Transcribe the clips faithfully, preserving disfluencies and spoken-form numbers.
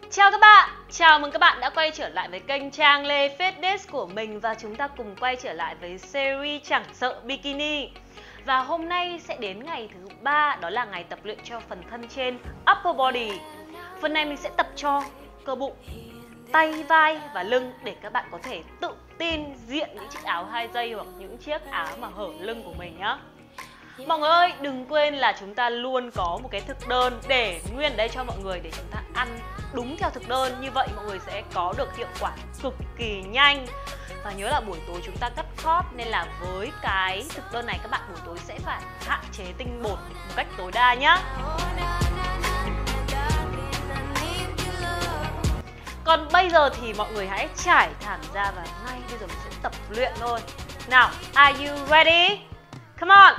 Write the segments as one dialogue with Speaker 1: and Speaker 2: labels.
Speaker 1: Chào các bạn, chào mừng các bạn đã quay trở lại với kênh Trang Lê Fitness của mình. Và chúng ta cùng quay trở lại với series Chẳng Sợ Bikini. Và hôm nay sẽ đến ngày thứ ba, đó là ngày tập luyện cho phần thân trên upper body. Phần này mình sẽ tập cho cơ bụng, tay, vai và lưng để các bạn có thể tự tin diện những chiếc áo hai dây hoặc những chiếc áo mà hở lưng của mình nhá. Mọi người ơi, đừng quên là chúng ta luôn có một cái thực đơn để nguyên ở đây cho mọi người, để chúng ta ăn đúng theo thực đơn. Như vậy mọi người sẽ có được hiệu quả cực kỳ nhanh. Và nhớ là buổi tối chúng ta cắt cót, nên là với cái thực đơn này các bạn buổi tối sẽ phải hạn chế tinh bột một cách tối đa nhá. Còn bây giờ thì mọi người hãy trải thảm ra và ngay bây giờ mình sẽ tập luyện thôi. Nào, are you ready? Come on!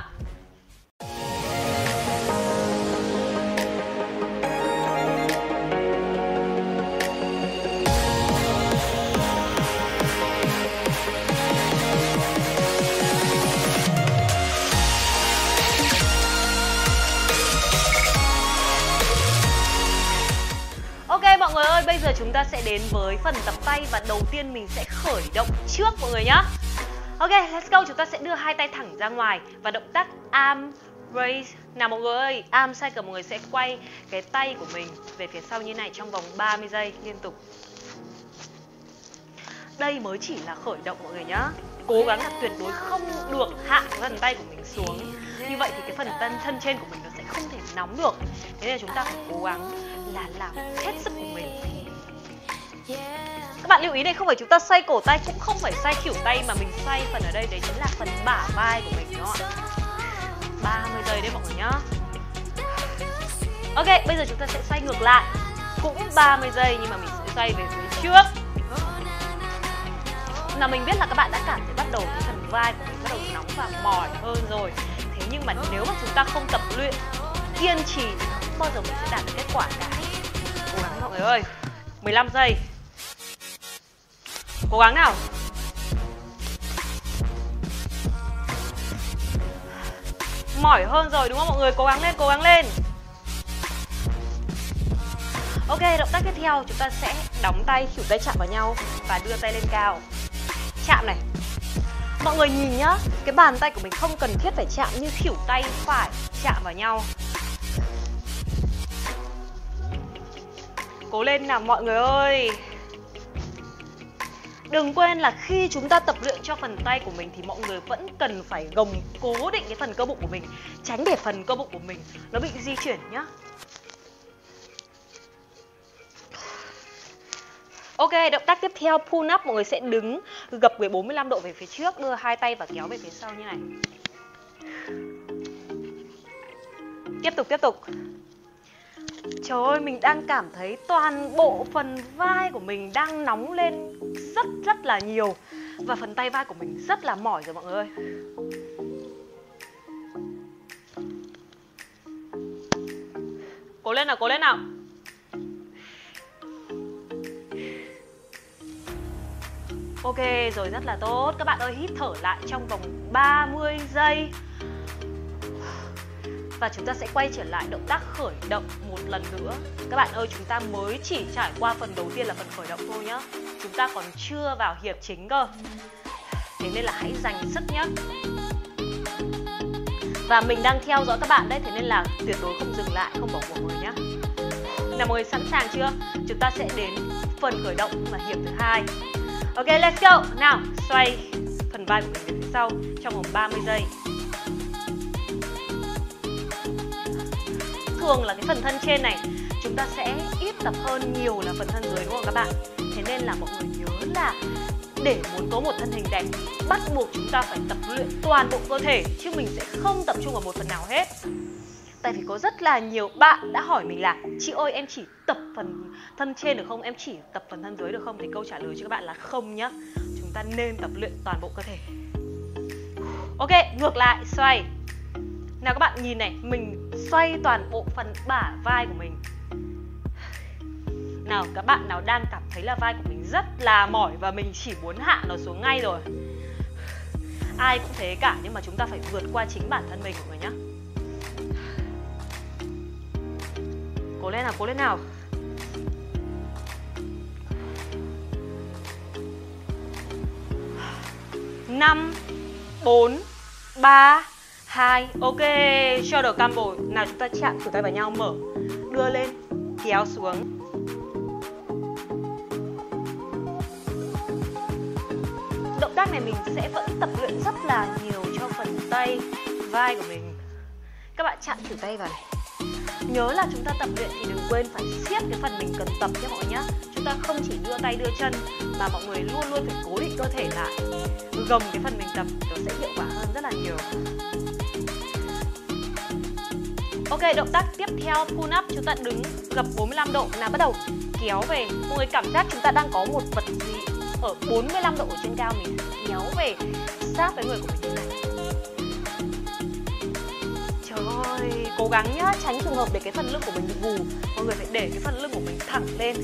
Speaker 1: Ok mọi người ơi, bây giờ chúng ta sẽ đến với phần tập tay và đầu tiên mình sẽ khởi động trước mọi người nhá. Ok, let's go, chúng ta sẽ đưa hai tay thẳng ra ngoài và động tác arm raise. Nào mọi người ơi, arm cycle, mọi người sẽ quay cái tay của mình về phía sau như này trong vòng ba mươi giây liên tục. Đây mới chỉ là khởi động mọi người nhá. Cố gắng là tuyệt đối không được hạ phần tay của mình xuống. Như vậy thì cái phần thân, thân trên của mình nó sẽ không thể nóng được. Thế nên là chúng ta phải cố gắng là làm hết sức của mình. Các bạn lưu ý đây, không phải chúng ta xoay cổ tay, cũng không phải xoay khuỷu tay, mà mình xoay phần ở đây, đấy chính là phần bả vai của mình đó ạ. ba mươi giây đấy mọi người nhá. Ok, bây giờ chúng ta sẽ xoay ngược lại, cũng ba mươi giây nhưng mà mình sẽ xoay về phía trước. Nào mình biết là các bạn đã cảm thấy bắt đầu cái phần vai của mình bắt đầu nóng và mỏi hơn rồi. Thế nhưng mà nếu mà chúng ta không tập luyện kiên trì thì không bao giờ mình sẽ đạt được kết quả cả. Cố gắng mọi người ơi. mười lăm giây. Cố gắng nào. Mỏi hơn rồi đúng không mọi người? Cố gắng lên, cố gắng lên. Ok, động tác tiếp theo chúng ta sẽ đóng tay, khuỷu tay chạm vào nhau và đưa tay lên cao. Chạm này. Mọi người nhìn nhá, cái bàn tay của mình không cần thiết phải chạm như khuỷu tay phải chạm vào nhau. Cố lên nào mọi người ơi. Đừng quên là khi chúng ta tập luyện cho phần tay của mình thì mọi người vẫn cần phải gồng cố định cái phần cơ bụng của mình, tránh để phần cơ bụng của mình nó bị di chuyển nhá. Ok, động tác tiếp theo pull up, mọi người sẽ đứng gập người bốn mươi lăm độ về phía trước, đưa hai tay và kéo về phía sau như này. Tiếp tục, tiếp tục. Trời ơi, mình đang cảm thấy toàn bộ phần vai của mình đang nóng lên rất rất là nhiều. Và phần tay vai của mình rất là mỏi rồi mọi người ơi. Cố lên nào, cố lên nào. Ok, rồi rất là tốt. Các bạn ơi, hít thở lại trong vòng ba mươi giây. Và chúng ta sẽ quay trở lại động tác khởi động một lần nữa. Các bạn ơi, chúng ta mới chỉ trải qua phần đầu tiên là phần khởi động thôi nhá. Chúng ta còn chưa vào hiệp chính cơ. Thế nên là hãy dành sức nhá. Và mình đang theo dõi các bạn đấy, thế nên là tuyệt đối không dừng lại, không bỏ cuộc mọi người nhá. Nào mọi người sẵn sàng chưa? Chúng ta sẽ đến phần khởi động và hiệp thứ hai. Ok, let's go. Nào, xoay phần vai của mình về phía sau trong vòng ba mươi giây. Thường là cái phần thân trên này chúng ta sẽ ít tập hơn nhiều là phần thân dưới đúng không các bạn? Thế nên là mọi người nhớ là để muốn có một thân hình đẹp thì bắt buộc chúng ta phải tập luyện toàn bộ cơ thể, chứ mình sẽ không tập trung vào một phần nào hết. Tại vì có rất là nhiều bạn đã hỏi mình là chị ơi, em chỉ tập phần thân trên được không? Em chỉ tập phần thân dưới được không? Thì câu trả lời cho các bạn là không nhá. Chúng ta nên tập luyện toàn bộ cơ thể. Ok, ngược lại, xoay. Nào các bạn nhìn này, mình xoay toàn bộ phần bả vai của mình. Nào, các bạn nào đang cảm thấy là vai của mình rất là mỏi và mình chỉ muốn hạ nó xuống ngay rồi. Ai cũng thế cả, nhưng mà chúng ta phải vượt qua chính bản thân mình mọi người nhá. Cố lên nào, cố lên nào. năm, bốn, ba, hai. Ok, shoulder camel. Nào chúng ta chạm khuỷu tay vào nhau, mở, đưa lên, kéo xuống. Động tác này mình sẽ vẫn tập luyện rất là nhiều cho phần tay, vai của mình. Các bạn chạm khuỷu tay vào này. Nhớ là chúng ta tập luyện thì đừng quên phải siết cái phần mình cần tập nhé mọi người nhé. Chúng ta không chỉ đưa tay đưa chân mà mọi người luôn luôn phải cố định cơ thể lại, gồng cái phần mình tập, nó sẽ hiệu quả hơn rất là nhiều. Ok, động tác tiếp theo pull up, chúng ta đứng gập bốn mươi lăm độ. Nào bắt đầu kéo về. Mọi người cảm giác chúng ta đang có một vật gì ở bốn mươi lăm độ ở trên cao, mình kéo về sát với người của mình như này. Trời ơi, cố gắng nhá, tránh trường hợp để cái phần lưng của mình bị gù. Mọi người phải để cái phần lưng của mình thẳng lên.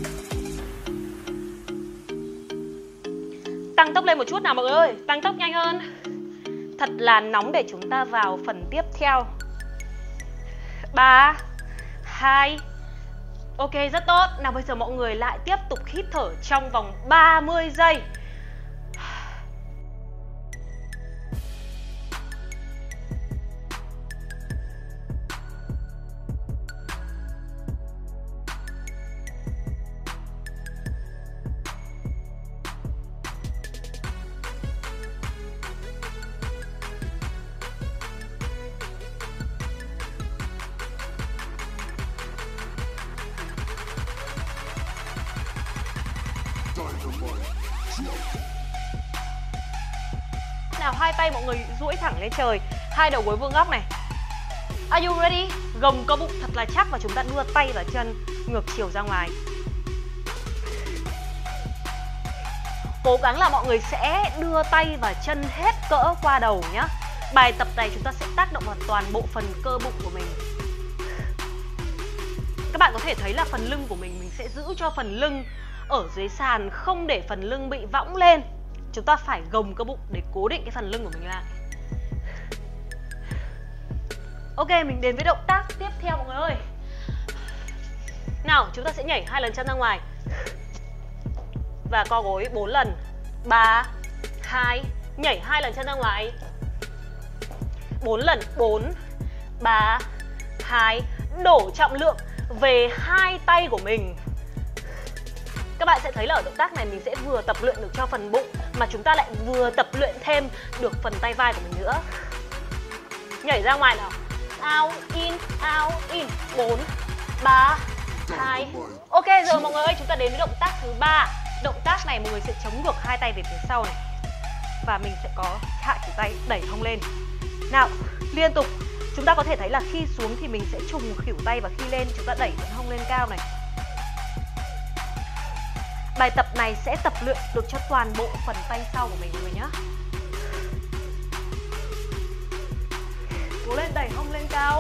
Speaker 1: Tăng tốc lên một chút nào mọi người ơi, tăng tốc nhanh hơn. Thật là nóng để chúng ta vào phần tiếp theo. Ba, hai. Ok, rất tốt. Nào bây giờ mọi người lại tiếp tục hít thở trong vòng ba mươi giây. Nào hai tay mọi người duỗi thẳng lên trời, hai đầu gối vuông góc này. Are you ready? Gồng cơ bụng thật là chắc và chúng ta đưa tay và chân ngược chiều ra ngoài. Cố gắng là mọi người sẽ đưa tay và chân hết cỡ qua đầu nhé. Bài tập này chúng ta sẽ tác động vào toàn bộ phần cơ bụng của mình. Các bạn có thể thấy là phần lưng của mình, mình sẽ giữ cho phần lưng ở dưới sàn, không để phần lưng bị võng lên. Chúng ta phải gồng cơ bụng để cố định cái phần lưng của mình lại. Ok, mình đến với động tác tiếp theo mọi người ơi. Nào, chúng ta sẽ nhảy hai lần chân ra ngoài và co gối bốn lần. Ba, hai, nhảy hai lần chân ra ngoài. Bốn lần. Bốn, ba, hai. Đổ trọng lượng về hai tay của mình. Các bạn sẽ thấy là ở động tác này mình sẽ vừa tập luyện được cho phần bụng mà chúng ta lại vừa tập luyện thêm được phần tay vai của mình nữa. Nhảy ra ngoài nào. Out, in, out, in. Bốn, ba, hai. Ok rồi mọi người ơi, chúng ta đến với động tác thứ ba. Động tác này mọi người sẽ chống ngược hai tay về phía sau này. Và mình sẽ có hạ khuỷu tay đẩy hông lên. Nào, liên tục. Chúng ta có thể thấy là khi xuống thì mình sẽ trùng khuỷu tay và khi lên chúng ta đẩy phần hông lên cao này. Bài tập này sẽ tập luyện được cho toàn bộ phần tay sau của mình mọi người nhé. Cố lên, đẩy hông lên cao.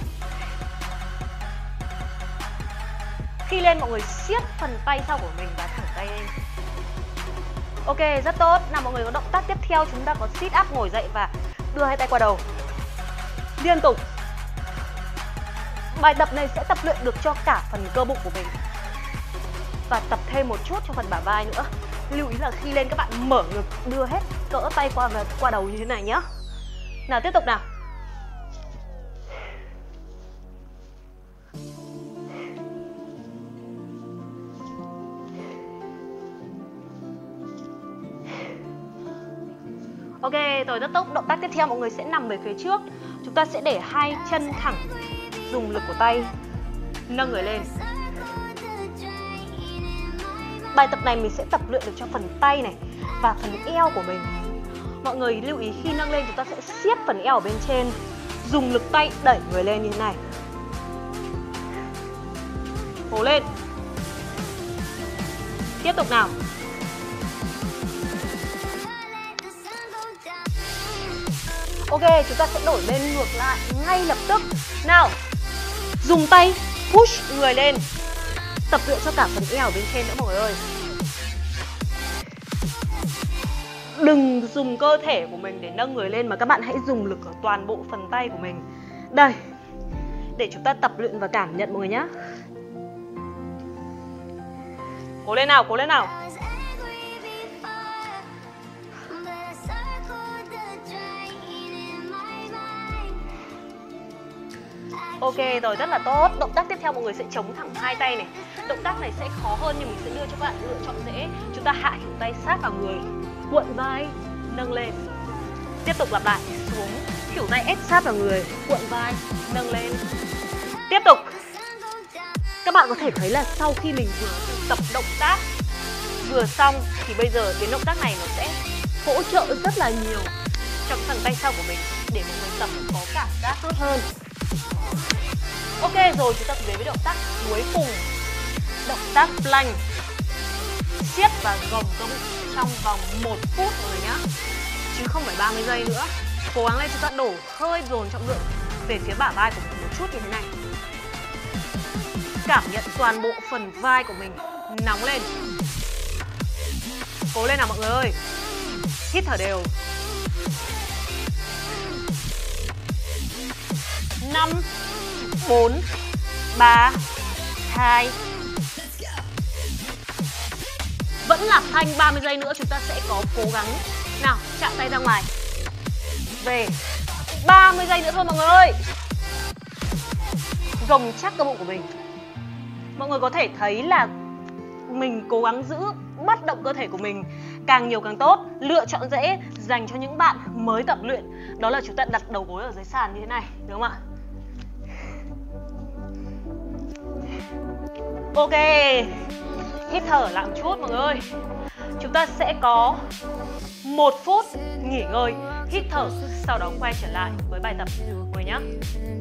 Speaker 1: Khi lên mọi người siết phần tay sau của mình và thẳng tay lên. Ok, rất tốt. Nào mọi người có động tác tiếp theo, chúng ta có sit up, ngồi dậy và đưa hai tay qua đầu. Liên tục. Bài tập này sẽ tập luyện được cho cả phần cơ bụng của mình. Và tập thêm một chút cho phần bả vai nữa. Lưu ý là khi lên các bạn mở ngực, đưa hết cỡ tay qua qua đầu như thế này nhé. Nào tiếp tục nào. Ok, rồi rất tốt. Động tác tiếp theo mọi người sẽ nằm về phía trước. Chúng ta sẽ để hai chân thẳng, dùng lực của tay nâng người lên. Bài tập này mình sẽ tập luyện được cho phần tay này và phần eo của mình. Mọi người lưu ý khi nâng lên chúng ta sẽ siết phần eo ở bên trên, dùng lực tay đẩy người lên như thế này. Cố lên. Tiếp tục nào. Ok, chúng ta sẽ đổi bên ngược lại ngay lập tức. Nào, dùng tay push người lên. Tập luyện cho cả phần eo ở bên trên nữa mọi người ơi. Đừng dùng cơ thể của mình để nâng người lên mà các bạn hãy dùng lực ở toàn bộ phần tay của mình. Đây, để chúng ta tập luyện và cảm nhận mọi người nhé. Cố lên nào, cố lên nào. Ok rồi, rất là tốt. Động tác tiếp theo mọi người sẽ chống thẳng hai tay này. Động tác này sẽ khó hơn nhưng mình sẽ đưa cho các bạn lựa chọn dễ. Chúng ta hạ khuỷu tay sát vào người, cuộn vai, nâng lên. Tiếp tục lặp lại, xuống, khuỷu tay ép sát vào người, cuộn vai, nâng lên. Tiếp tục. Các bạn có thể thấy là sau khi mình vừa tập động tác vừa xong thì bây giờ đến động tác này nó sẽ hỗ trợ rất là nhiều trong phần tay sau của mình để mọi người tập có cảm giác tốt hơn. Ok rồi, chúng ta đến với động tác cuối cùng, động tác plank, siết và gồng cơ bụng trong vòng một phút mọi người nhá, chứ không phải ba mươi giây nữa. Cố gắng lên, chúng ta đổ hơi dồn trọng lượng về phía bả vai của mình một chút như thế này. Cảm nhận toàn bộ phần vai của mình nóng lên. Cố lên nào mọi người ơi. Hít thở đều. Năm, bốn, ba, hai. Vẫn là thanh ba mươi giây nữa chúng ta sẽ có cố gắng. Nào, chạm tay ra ngoài. Về. ba mươi giây nữa thôi mọi người ơi. Gồng chắc cơ bụng của mình. Mọi người có thể thấy là mình cố gắng giữ bất động cơ thể của mình càng nhiều càng tốt. Lựa chọn dễ dành cho những bạn mới tập luyện đó là chúng ta đặt đầu gối ở dưới sàn như thế này, đúng không ạ? Ok, hít thở lại một chút mọi người ơi. Chúng ta sẽ có một phút nghỉ ngơi, hít thở, sau đó quay trở lại với bài tập mọi người nhé.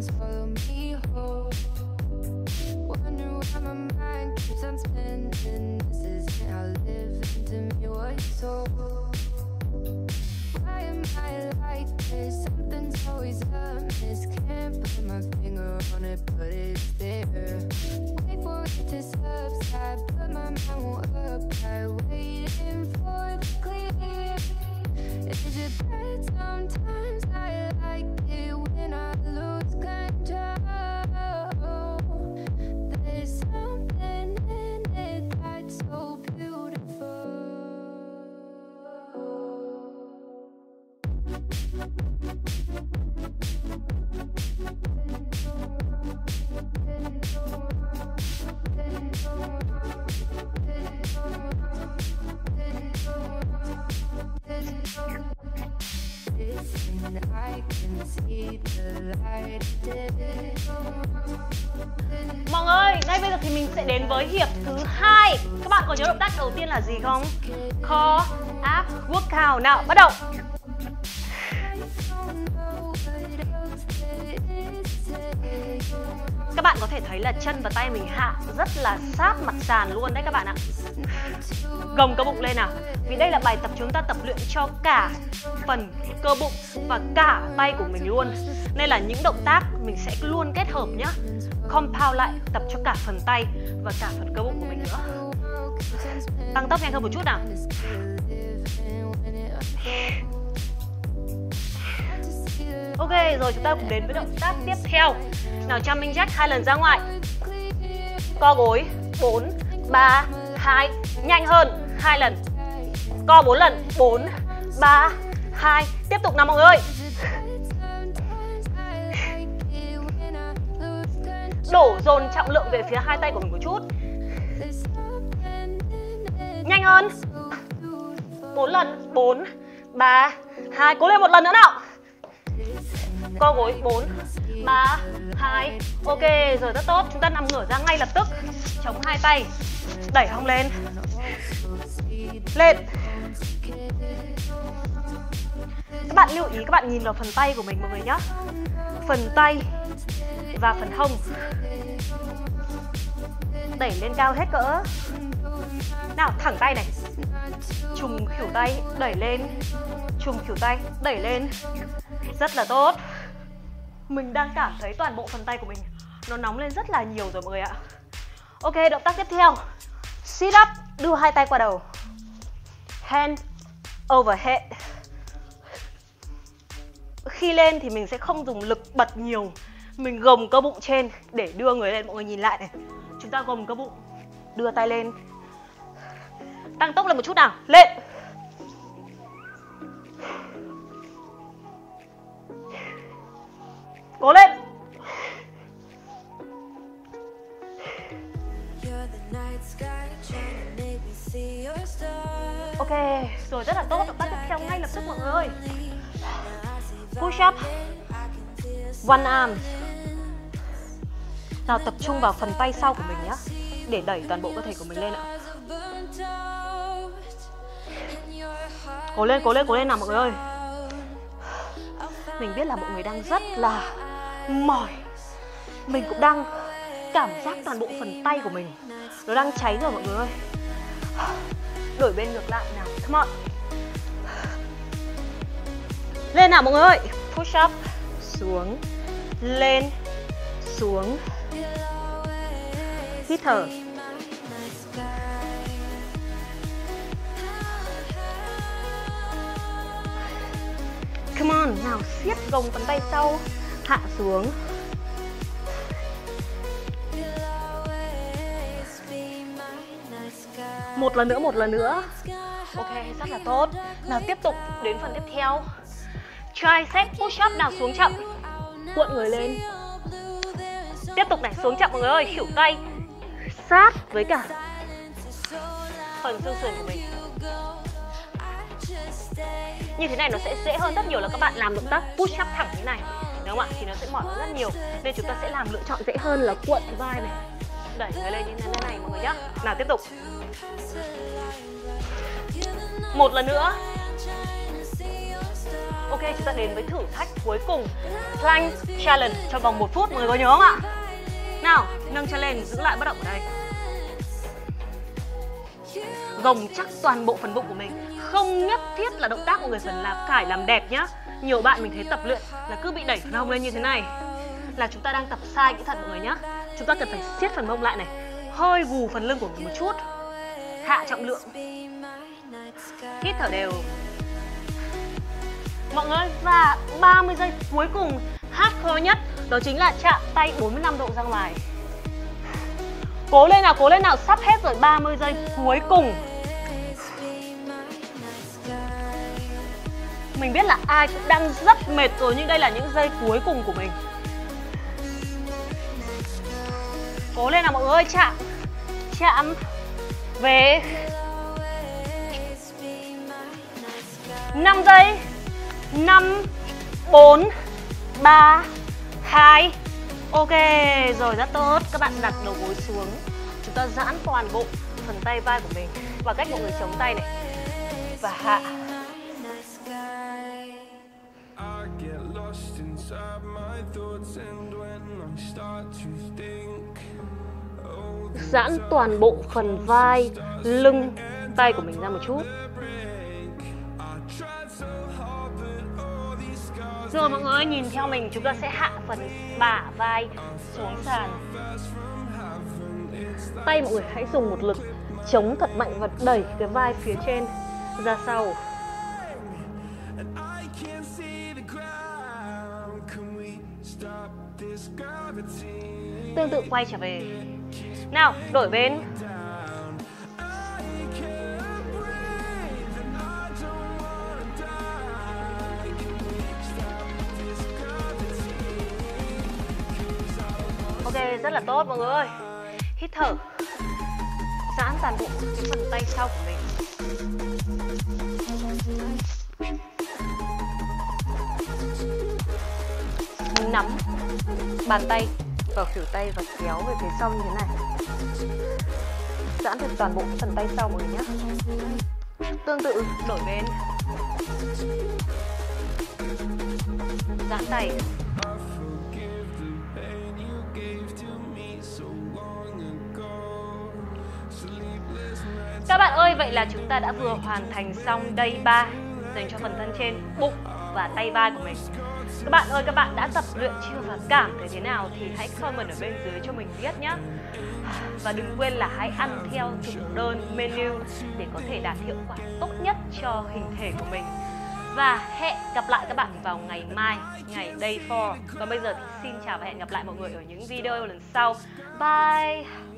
Speaker 1: Mọi người ơi, ngay bây giờ thì mình sẽ đến với hiệp thứ hai. Các bạn có nhớ động tác đầu tiên là gì không? Core Ab Workout. Nào, bắt đầu. Các bạn có thể thấy là chân và tay mình hạ rất là sát mặt sàn luôn đấy các bạn ạ. Gồng cơ bụng lên nào. Vì đây là bài tập chúng ta tập luyện cho cả phần cơ bụng và cả tay của mình luôn. Nên là những động tác mình sẽ luôn kết hợp nhá. Compound lại, tập cho cả phần tay và cả phần cơ bụng của mình nữa. Tăng tốc nhanh hơn một chút nào. Ok rồi, chúng ta cùng đến với động tác tiếp theo. Nào, jumping jack hai lần ra ngoài. Co gối bốn, ba, hai. Nhanh hơn hai lần. Co bốn lần. bốn, ba, hai. Tiếp tục nào mọi người ơi. Đổ dồn trọng lượng về phía hai tay của mình một chút. Nhanh hơn. bốn lần. bốn, ba, hai. Cố lên một lần nữa nào. Co gối bốn, ba, hai. Ok rồi, rất tốt. Chúng ta nằm ngửa ra ngay lập tức. Chống hai tay. Đẩy hông lên. Lên. Các bạn lưu ý, các bạn nhìn vào phần tay của mình mọi người nhé. Phần tay và phần hông. Đẩy lên cao hết cỡ. Nào, thẳng tay này. Trùng khuỷu tay, đẩy lên. Trùng khuỷu tay, đẩy lên. Rất là tốt. Mình đang cảm thấy toàn bộ phần tay của mình nó nóng lên rất là nhiều rồi mọi người ạ. Ok, động tác tiếp theo. Sit up, đưa hai tay qua đầu. Hand over head. Khi lên thì mình sẽ không dùng lực bật nhiều. Mình gồng cơ bụng trên để đưa người lên. Mọi người nhìn lại này. Chúng ta gồng cơ bụng, đưa tay lên. Tăng tốc lên một chút nào. Lên. Cố lên. Ok, rồi rất là tốt. Động tác tiếp theo ngay lập tức mọi người ơi. Push up one arm. Nào, tập trung vào phần tay sau của mình nhé, để đẩy toàn bộ cơ thể của mình lên ạ. Cố lên, cố lên, cố lên nào mọi người ơi. Mình biết là mọi người đang rất là mỏi. Mình cũng đang cảm giác toàn bộ phần tay của mình nó đang cháy rồi mọi người ơi. Đổi bên ngược lại nào, come on. Lên nào mọi người ơi. Push up, xuống, lên, xuống. Hít thở. Come on, nào siết gồng phần tay sau, hạ xuống. Một lần nữa, một lần nữa. Ok, rất là tốt. Nào tiếp tục đến phần tiếp theo. Tricep push up nào, xuống chậm. Cuộn người lên. Tiếp tục này, xuống chậm mọi người ơi. Khuỷu tay sát với cả phần xương sườn của mình. Như thế này nó sẽ dễ hơn rất nhiều là các bạn làm động tác push up thẳng như này, đúng không ạ? Thì nó sẽ mỏi hơn rất nhiều. Nên chúng ta sẽ làm lựa chọn dễ hơn là cuộn vai này, đẩy người lên như thế này mọi người nhé. Nào tiếp tục. Một lần nữa. Ok, chúng ta đến với thử thách cuối cùng, Plank Challenge trong vòng một phút. Mọi người có nhớ không ạ? Nào, nâng chân lên, giữ lại bất động ở đây. Gồng chắc toàn bộ phần bụng của mình. Không nhất thiết là động tác mọi người cần làm phải làm đẹp nhá. Nhiều bạn mình thấy tập luyện là cứ bị đẩy phần hông lên như thế này, là chúng ta đang tập sai kỹ thuật mọi người nhá. Chúng ta cần phải siết phần mông lại này, hơi gù phần lưng của mình một chút, hạ trọng lượng, hít thở đều mọi người. Và ba mươi giây cuối cùng hardcore nhất, đó chính là chạm tay bốn mươi lăm độ ra ngoài. Cố lên nào, cố lên nào, sắp hết rồi. Ba mươi giây cuối cùng. Mình biết là ai cũng đang rất mệt rồi, nhưng đây là những giây cuối cùng của mình. Cố lên nào mọi người ơi, chạm, chạm, về. Năm giây. Năm, bốn, ba, hai. Ok, rồi rất tốt. Các bạn đặt đầu gối xuống. Chúng ta giãn toàn bộ phần tay vai của mình và cách mọi người chống tay này. Và hạ. Giãn toàn bộ phần vai, lưng, tay của mình ra một chút. Rồi mọi người nhìn theo mình, chúng ta sẽ hạ phần bả vai xuống sàn. Tay mọi người hãy dùng một lực chống thật mạnh và đẩy cái vai phía trên ra sau. Tương tự quay trở về. Nào, đổi bên. Ok, rất là tốt mọi người ơi. Hít thở. Giãn toàn bộ phần tay sau của mình. Mình nắm bàn tay vào khuỷu tay và kéo về phía sau như thế này. Giãn được toàn bộ phần tay sau mọi người nhé. Tương tự đổi bên. Giãn tay. Các bạn ơi, vậy là chúng ta đã vừa hoàn thành xong day ba dành cho phần thân trên, bụng và tay vai của mình. Các bạn ơi, các bạn đã tập luyện chưa và cảm thấy thế nào thì hãy comment ở bên dưới cho mình biết nhé. Và đừng quên là hãy ăn theo thực đơn menu để có thể đạt hiệu quả tốt nhất cho hình thể của mình. Và hẹn gặp lại các bạn vào ngày mai, ngày day four. Còn bây giờ thì xin chào và hẹn gặp lại mọi người ở những video lần sau. Bye!